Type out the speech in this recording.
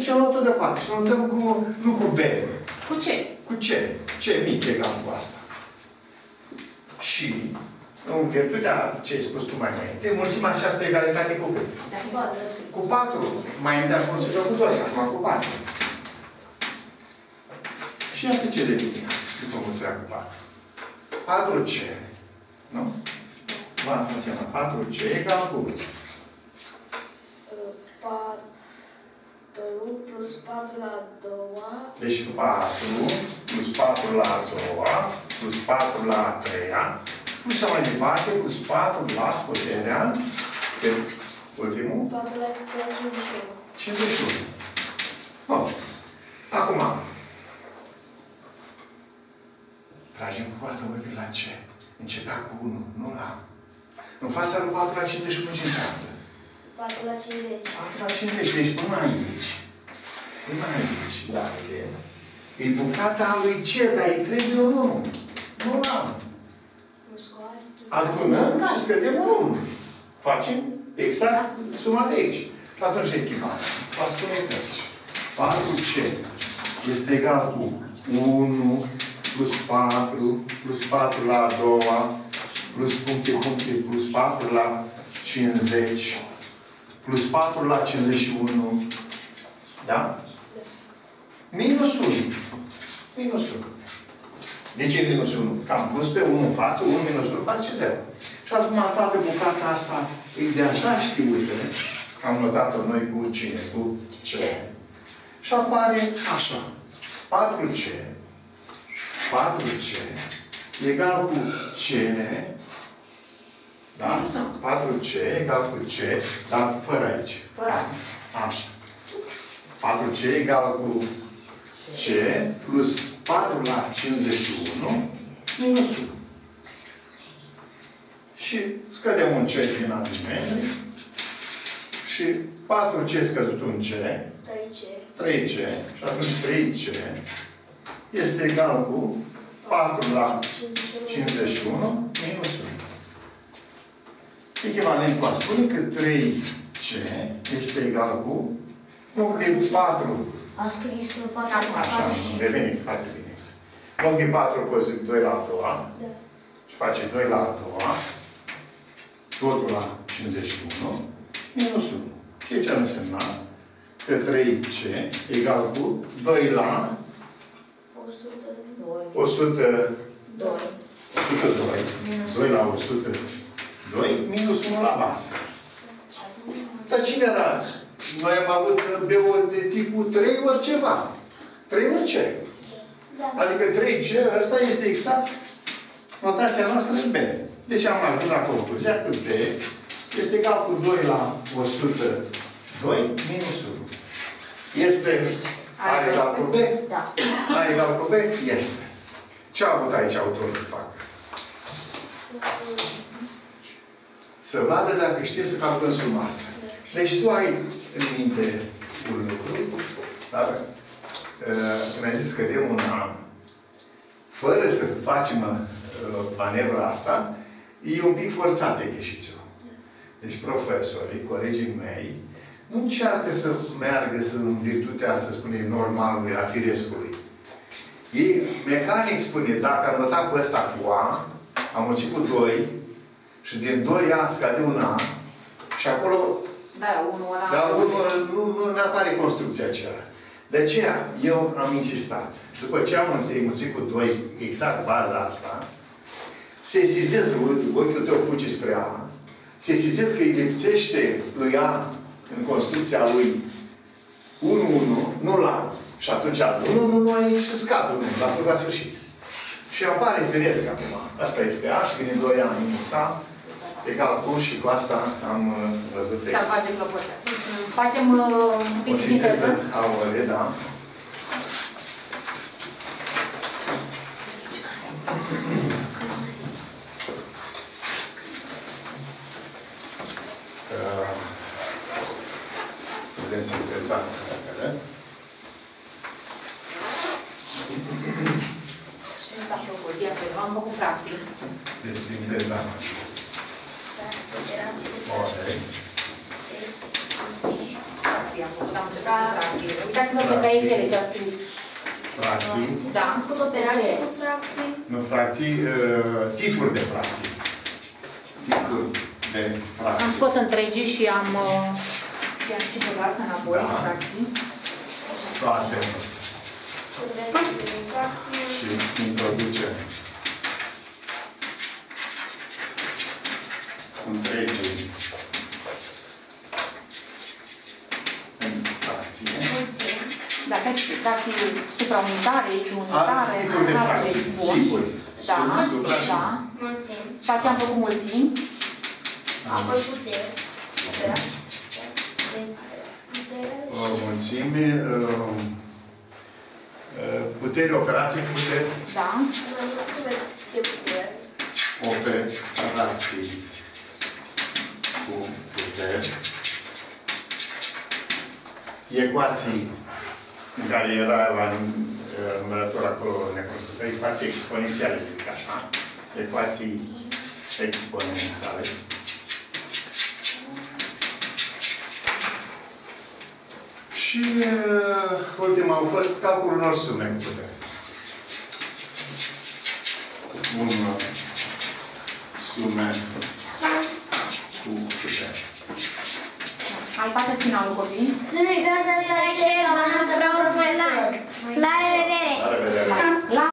atunci am luat-o deoparte și o notăm cu, nu cu B. Cu ce? Cu C. C mic egal cu asta. Și, în virtutea ce ai spus tu mai înainte, mulțim această egalitate cu cât? Cu 4. Mai înainte am mulțit-o cu 2, acum cu 4. Și iată ce devine după mulțirea cu 4. 4C. Nu? V-am funcționat. 4C egal cu 4 plus 4 la 2. Deci 4 plus 4 la 2 plus 4 la 3 plus și mai departe plus 4 la puterea pe ultimul 4 la 51. 51. Bun. Acum tragem cu 4 ochi la ce? Începea cu 1, nu la. În fața lui 4 la 51 ce înseamnă? 4 la 50. 4 la 50, deci până aici. Până aici, da, e bucata lui ce, dar îi trebuie un 1. Nu am. Adunăm și scădem un 1. Facem exact suma de aici. Și atunci echivalent. Va spune aici. 4C este egal cu 1 plus 4 plus 4 la a doua plus puncte, plus 4 la 50 plus 4 la 51. Da? Minus 1. Minus 1. De ce minus 1? Că am pus pe 1 în față, 1 minus 1 face 0. Și acum toată bucata asta e de așa știută. Am notat-o noi cu cine? Cu C. Și apare așa. 4C. 4C egal cu C. Da? 4C egal cu C, dar fără aici. Fără asta. Așa. 4C egal cu C plus 4 la 51 minus 1. Și scădem un C din alimente. Și 4C scăzut un C. 3C. Și atunci 3C este egal cu 4 la 51 minus 1. Echivalent cu a spune că 3C este egal cu loc de 4. A scris 4 la Așa, revenit, foarte bine. Loc de 4 poți 2 la a doua. Da. Și face 2 la a doua. Totul la 51 minus 1. Ce ar însemna? Că 3C egal cu 2 la 102. 2 la 102 minus 1 la bază. Dar cine era? Noi am avut B-ul de tipul 3 ori ceva. 3 ori ce? Adică 3C, ăsta este exact notația noastră în B. Deci am ajuns la concluzia că B este egal cu 2 la 102 minus 1. Este A egal cu B? Da. A egal cu B? Este. Ce a avut aici autorul să facă? Să vadă dacă știe să calculăm suma asta. Deci tu ai în minte un lucru, dar când ai zis că de un an, fără să facem manevra asta, e un pic forțat exercițiul. Deci profesorii, colegii mei, nu încearcă să meargă în virtutea, să spunem, normalului, a firescului. Ei, mecanic spune, dacă am notat cu ăsta cu A, am mulțit cu 2, și din 2A scade un A, și acolo Da, unul ăla... dar nu apare construcția aceea. De aceea, eu am insistat. După ce am mulțit cu 2, exact baza asta, sesizez, ochiul tău fuge spre A, sesizez că îi lipsește lui A în construcția lui 1, nu la. Și atunci, nu aici și scad 1, la tot la sfârșit. Și apare firesc acum. Asta este A și vine 2A minus A. Egal cu și cu asta am văzut aici. Să facem clopoțea. Facem un pic o de sinteză sinteză. aure, da. Putem sinteza repede. Am făcut fracții. Deci sinteza. Ore. fracții am făcut, am început cu fracții. Uitați-vă pe caietele ce a scris. Fracții. Da. Am făcut operații cu fracții. Nu fracții, titluri de fracții. Titluri de fracții. Am scos întregi și am și băgat înapoi Da. fracții. Facem Fracții. și introducem întregii în fracție. Da, fracții supraunitare și unitare. Tipuri de fracții. Tipuri. Da, Supra și- da. Mulțimi. După aceea am făcut mulțimi. Apoi putere. Super. Putere. Mulțime, puteri, operații făcute, Da. Sume de putere. operații cu puteri, ecuații în care era la numărător acolo neconstruită, ecuații exponențiale, zic așa, ecuații exponențiale. Și ultima au fost calculul unor sume cu putere. Sume cu putere. Ai faceți finalul, copii? Să nu uitați să like, share, abonăm, să vreau profesor. La revedere! La revedere!